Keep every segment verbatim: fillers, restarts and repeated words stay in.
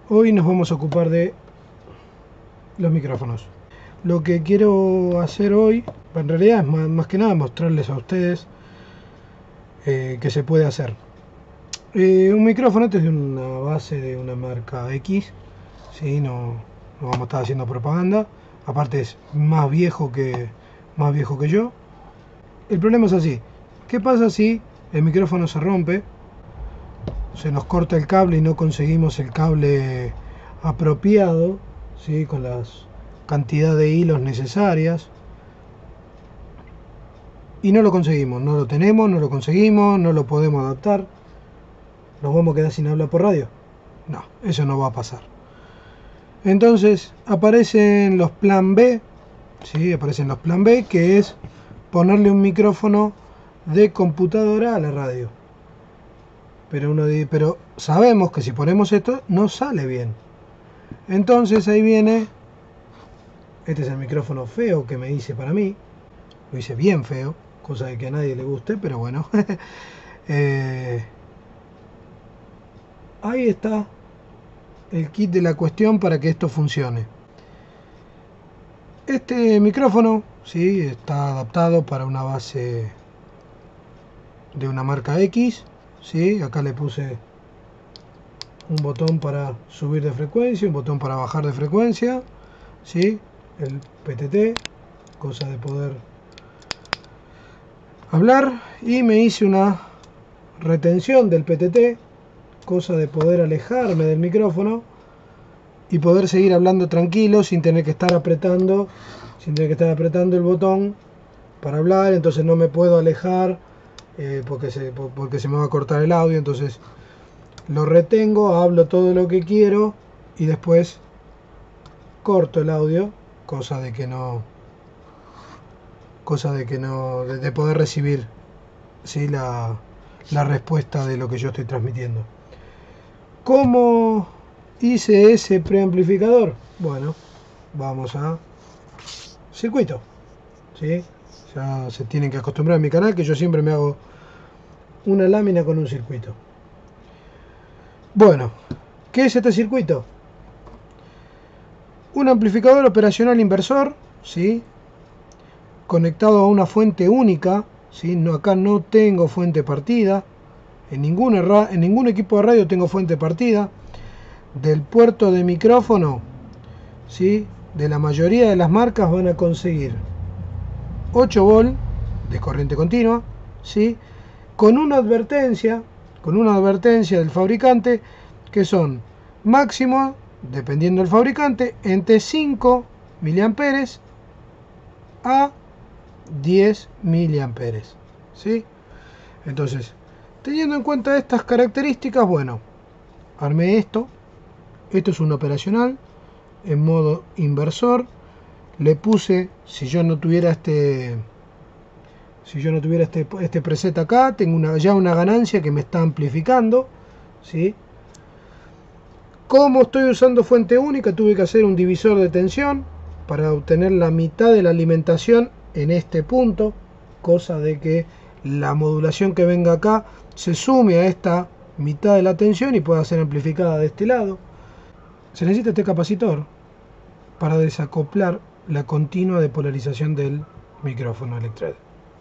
Hoy nos vamos a ocupar de los micrófonos. Lo que quiero hacer hoy, en realidad es más, más que nada mostrarles a ustedes eh, que se puede hacer. Eh, un micrófono, este es de una base de una marca X, ¿sí? no, no vamos a estar haciendo propaganda, aparte es más viejo que, más viejo que yo. El problema es así, ¿qué pasa si el micrófono se rompe? Se nos corta el cable y no conseguimos el cable apropiado, ¿sí? Con la cantidad de hilos necesarias, y no lo conseguimos, no lo tenemos, no lo conseguimos, no lo podemos adaptar. ¿Nos vamos a quedar sin hablar por radio? No, eso no va a pasar. Entonces aparecen los plan B, ¿sí? Aparecen los plan B, que es ponerle un micrófono de computadora a la radio. Pero, uno dice, pero sabemos que si ponemos esto no sale bien. Entonces ahí viene, este es el micrófono feo que me hice para mí. Lo hice bien feo, cosa de que a nadie le guste, pero bueno. eh, ahí está el kit de la cuestión para que esto funcione. Este micrófono, sí, está adaptado para una base de una marca X. ¿Sí? Acá le puse un botón para subir de frecuencia, un botón para bajar de frecuencia, ¿sí? El P T T, cosa de poder hablar, y me hice una retención del P T T, cosa de poder alejarme del micrófono y poder seguir hablando tranquilo sin tener que estar apretando, sin tener que estar apretando el botón para hablar. Entonces no me puedo alejar Eh, porque, se, porque se me va a cortar el audio. Entonces lo retengo, hablo todo lo que quiero y después corto el audio, cosa de que no cosa de que no de, de poder recibir, ¿sí? la, la respuesta de lo que yo estoy transmitiendo. ¿Cómo hice ese preamplificador? Bueno, vamos a circuito, ¿sí? Ya se tienen que acostumbrar a mi canal, que yo siempre me hago una lámina con un circuito. Bueno, ¿qué es este circuito? Un amplificador operacional inversor, ¿sí? Conectado a una fuente única, ¿sí? No, acá no tengo fuente partida. En ningún, en ningún equipo de radio tengo fuente partida. Del puerto de micrófono, ¿sí? De la mayoría de las marcas van a conseguir ocho volts de corriente continua, ¿sí? Con una advertencia, con una advertencia del fabricante, que son máximo, dependiendo del fabricante, entre cinco miliamperes a diez miliamperes, ¿sí? Entonces, teniendo en cuenta estas características, bueno, armé esto. Esto es un operacional en modo inversor. Le puse, si yo no tuviera este si yo no tuviera este, este preset acá, tengo una, ya una ganancia que me está amplificando, ¿sí? Como estoy usando fuente única, tuve que hacer un divisor de tensión para obtener la mitad de la alimentación en este punto, cosa de que la modulación que venga acá se sume a esta mitad de la tensión y pueda ser amplificada de este lado. Se necesita este capacitor para desacoplar la continua de polarización del micrófono Electred.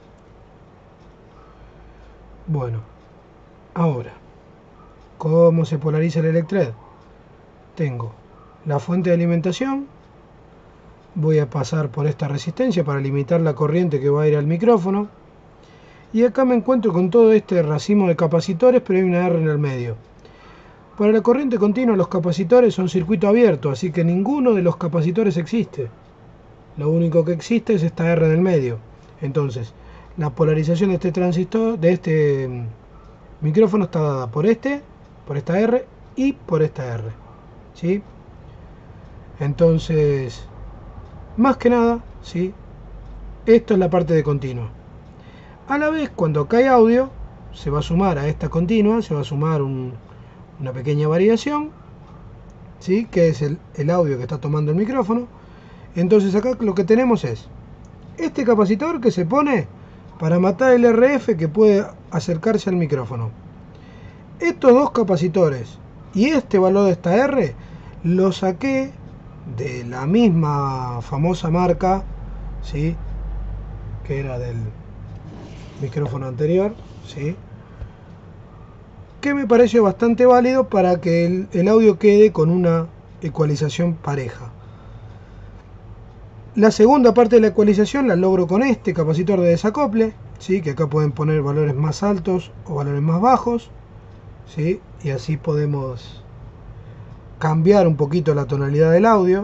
Bueno, ahora, ¿cómo se polariza el Electred? Tengo la fuente de alimentación, voy a pasar por esta resistencia para limitar la corriente que va a ir al micrófono, y acá me encuentro con todo este racimo de capacitores, pero hay una R en el medio. Para la corriente continua los capacitores son circuito abierto, así que ninguno de los capacitores existe. Lo único que existe es esta R en el medio. Entonces, la polarización de este transistor, de este micrófono, está dada por este, por esta R y por esta R, ¿sí? Entonces, más que nada, ¿sí? Esto es la parte de continua. A la vez, cuando cae audio, se va a sumar a esta continua, se va a sumar un, una pequeña variación, ¿sí? Que es el, el audio que está tomando el micrófono. Entonces acá lo que tenemos es este capacitor que se pone para matar el R F que puede acercarse al micrófono. Estos dos capacitores y este valor de esta R lo saqué de la misma famosa marca, ¿sí? Que era del micrófono anterior, ¿sí? Que me pareció bastante válido para que el, el audio quede con una ecualización pareja. La segunda parte de la ecualización la logro con este capacitor de desacople, ¿sí? Que acá pueden poner valores más altos o valores más bajos, ¿sí? Y así podemos cambiar un poquito la tonalidad del audio.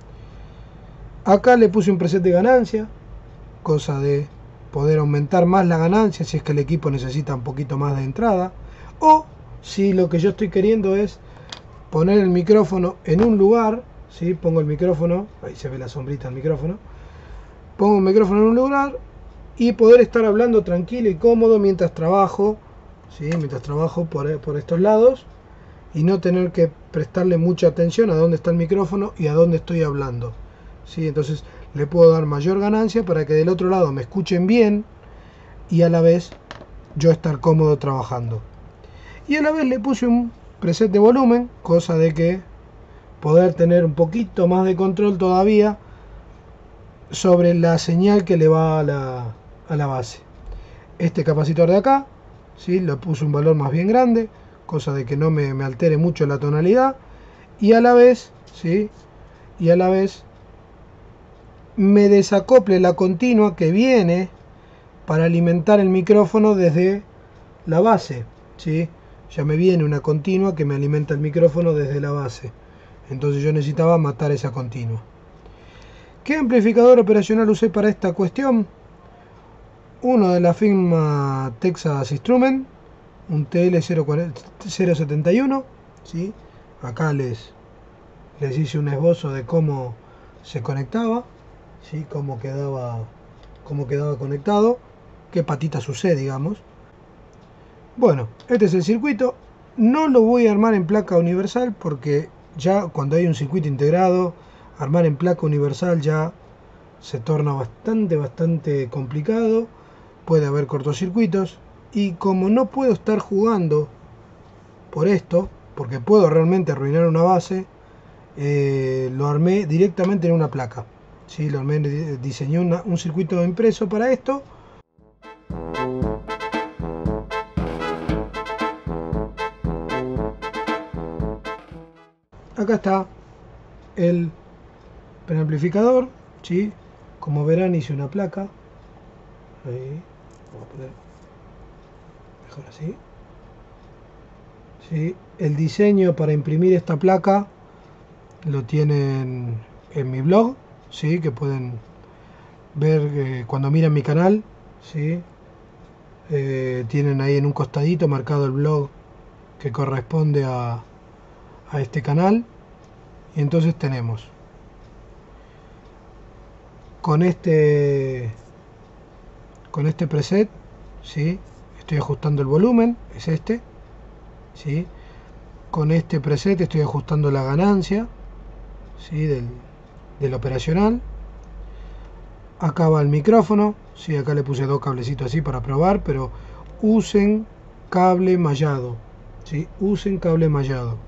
Acá le puse un preset de ganancia, cosa de poder aumentar más la ganancia si es que el equipo necesita un poquito más de entrada, o si lo que yo estoy queriendo es poner el micrófono en un lugar, ¿sí? Pongo el micrófono, ahí se ve la sombrita del micrófono, pongo el micrófono en un lugar y poder estar hablando tranquilo y cómodo mientras trabajo, ¿sí? Mientras trabajo por, por estos lados, y no tener que prestarle mucha atención a dónde está el micrófono y a dónde estoy hablando, ¿sí? Entonces le puedo dar mayor ganancia para que del otro lado me escuchen bien y a la vez yo estar cómodo trabajando. Y a la vez le puse un preset de volumen, cosa de que poder tener un poquito más de control todavía sobre la señal que le va a la, a la base. Este capacitor de acá, ¿sí? Le puse un valor más bien grande, cosa de que no me, me altere mucho la tonalidad, y a la vez, ¿sí? Y a la vez me desacople la continua que viene para alimentar el micrófono desde la base, ¿sí? Ya me viene una continua que me alimenta el micrófono desde la base, entonces yo necesitaba matar esa continua. ¿Qué amplificador operacional usé para esta cuestión? Uno de la firma Texas Instruments, un T L cero setenta y uno, ¿sí? Acá les, les hice un esbozo de cómo se conectaba, ¿sí? Cómo quedaba, cómo quedaba conectado, qué patitas usé, digamos. Bueno, este es el circuito. No lo voy a armar en placa universal porque ya cuando hay un circuito integrado, armar en placa universal ya se torna bastante, bastante complicado. Puede haber cortocircuitos. Y como no puedo estar jugando por esto, porque puedo realmente arruinar una base, eh, lo armé directamente en una placa. ¿Sí? Lo armé, diseñé una, un circuito impreso para esto. Acá está el preamplificador, ¿sí? Como verán hice una placa. Ahí, vamos a poner mejor así. ¿Sí? El diseño para imprimir esta placa lo tienen en mi blog, ¿sí? Que pueden ver eh, cuando miran mi canal, ¿sí? Eh, tienen ahí en un costadito marcado el blog que corresponde a, a este canal. Y entonces tenemos con este con este preset, ¿sí? Estoy ajustando el volumen, es este, ¿sí? Con este preset estoy ajustando la ganancia, ¿sí? del, del operacional. Acá va el micrófono, ¿sí? Acá le puse dos cablecitos así para probar, pero usen cable mallado, ¿sí? Usen cable mallado.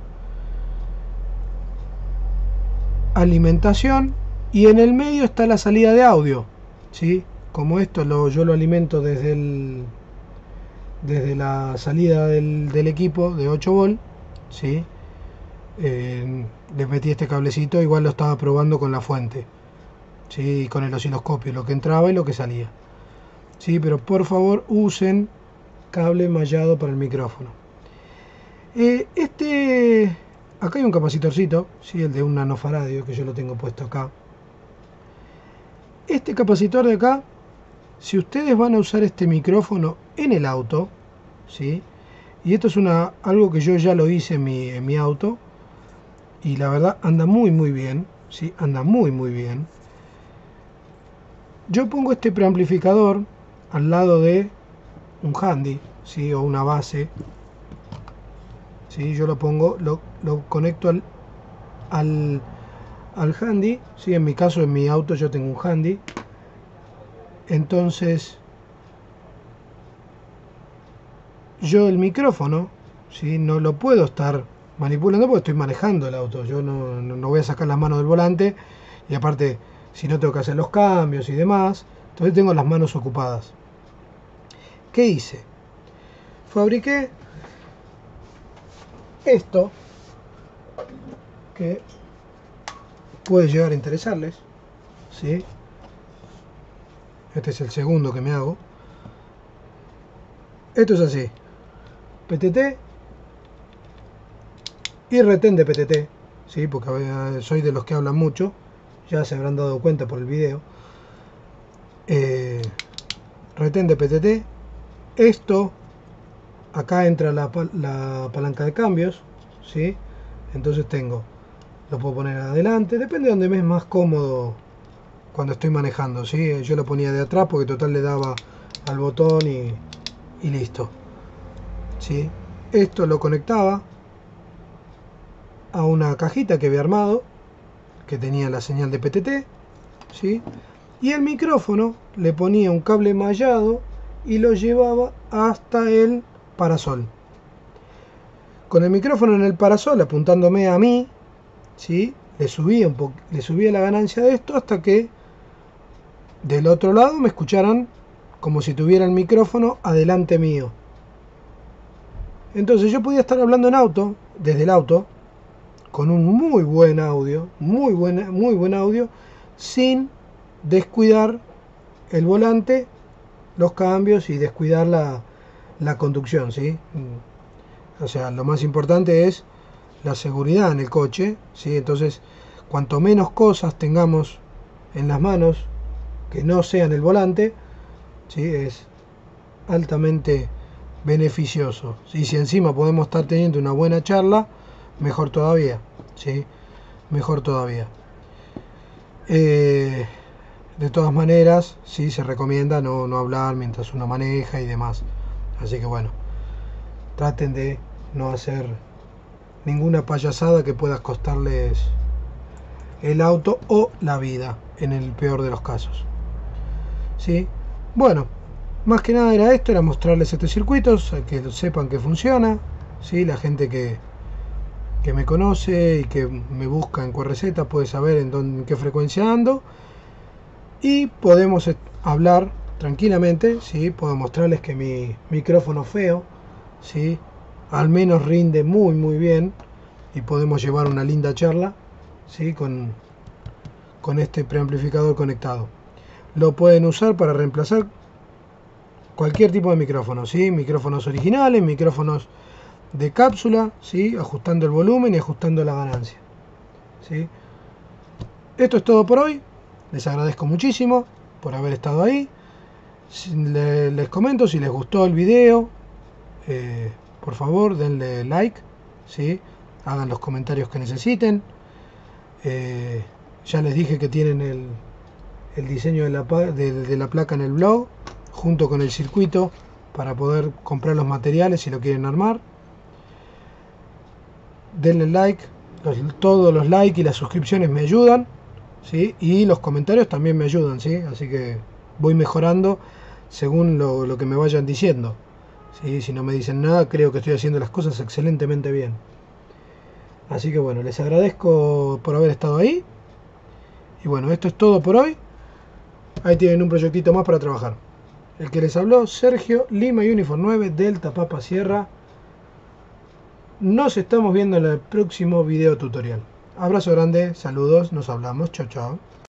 Alimentación, y en el medio está la salida de audio, ¿sí? Como esto lo, yo lo alimento desde el desde la salida del, del equipo de ocho volt, ¿sí? Eh, le metí este cablecito, igual lo estaba probando con la fuente, ¿sí? Con el osciloscopio, lo que entraba y lo que salía, ¿sí? Pero por favor usen cable mallado para el micrófono. Eh, este acá hay un capacitorcito, ¿sí? El de un nanofaradio que yo lo tengo puesto acá. Este capacitor de acá, si ustedes van a usar este micrófono en el auto, ¿sí? Y esto es una, algo que yo ya lo hice en mi, en mi auto, y la verdad anda muy muy bien, ¿sí? Anda muy muy bien. Yo pongo este preamplificador al lado de un handy, ¿sí? O una base, ¿sí? Yo lo pongo, lo, lo conecto al, al, al handy, ¿sí? En mi caso, en mi auto yo tengo un handy. Entonces yo el micrófono, ¿sí? No lo puedo estar manipulando porque estoy manejando el auto. Yo no, no, no voy a sacar las manos del volante, y aparte, si no tengo que hacer los cambios y demás, entonces tengo las manos ocupadas. ¿Qué hice? Fabriqué esto, que puede llegar a interesarles, ¿sí? Este es el segundo que me hago. Esto es así: P T T y retén de P T T, ¿sí? Porque soy de los que hablan mucho, ya se habrán dado cuenta por el video. Eh, retén de P T T. Esto, acá entra la, la palanca de cambios, ¿sí? Entonces tengo, lo puedo poner adelante, depende de donde me es más cómodo cuando estoy manejando, ¿sí? Yo lo ponía de atrás porque total le daba al botón y, y listo, ¿sí? Esto lo conectaba a una cajita que había armado, que tenía la señal de P T T, ¿sí? Y el micrófono le ponía un cable mallado y lo llevaba hasta el parasol. Con el micrófono en el parasol apuntándome a mí, ¿sí? Le subía un poco, le subía la ganancia de esto hasta que del otro lado me escucharan como si tuviera el micrófono adelante mío. Entonces yo podía estar hablando en auto, desde el auto, con un muy buen audio, muy buen, muy buen audio, sin descuidar el volante, los cambios y descuidar la, la conducción, ¿sí? O sea, lo más importante es la seguridad en el coche, ¿sí? Entonces, cuanto menos cosas tengamos en las manos que no sean el volante, ¿sí? Es altamente beneficioso. Y si encima podemos estar teniendo una buena charla, mejor todavía, ¿sí? Mejor todavía. Eh, de todas maneras, sí se recomienda no, no hablar mientras uno maneja y demás. Así que bueno, traten de no hacer ninguna payasada que pueda costarles el auto o la vida, en el peor de los casos, ¿sí? Bueno, más que nada era esto, era mostrarles este circuito, que sepan que funciona, ¿sí? La gente que, que me conoce y que me busca en Q R Z puede saber en, dónde, en qué frecuencia ando, y podemos hablar tranquilamente, ¿sí? Puedo mostrarles que mi micrófono feo, ¿sí? Al menos rinde muy muy bien y podemos llevar una linda charla, ¿sí? con, con este preamplificador conectado. Lo pueden usar para reemplazar cualquier tipo de micrófono, ¿sí? Micrófonos originales, micrófonos de cápsula, ¿sí? Ajustando el volumen y ajustando la ganancia, ¿sí? Esto es todo por hoy. Les agradezco muchísimo por haber estado ahí. Les comento, si les gustó el video, eh, por favor denle like, ¿sí? Hagan los comentarios que necesiten. Eh, ya les dije que tienen el, el diseño de la, de, de la placa en el blog, junto con el circuito, para poder comprar los materiales si lo quieren armar. Denle like, los, todos los likes y las suscripciones me ayudan, ¿sí? Y los comentarios también me ayudan, ¿sí? Así que voy mejorando según lo, lo que me vayan diciendo, ¿sí? Si no me dicen nada, creo que estoy haciendo las cosas excelentemente bien. Así que bueno, les agradezco por haber estado ahí. Y bueno, esto es todo por hoy. Ahí tienen un proyectito más para trabajar. El que les habló, Sergio Lima Uniform nueve, Delta Papa Sierra. Nos estamos viendo en el próximo video tutorial. Abrazo grande, saludos, nos hablamos, chao chao.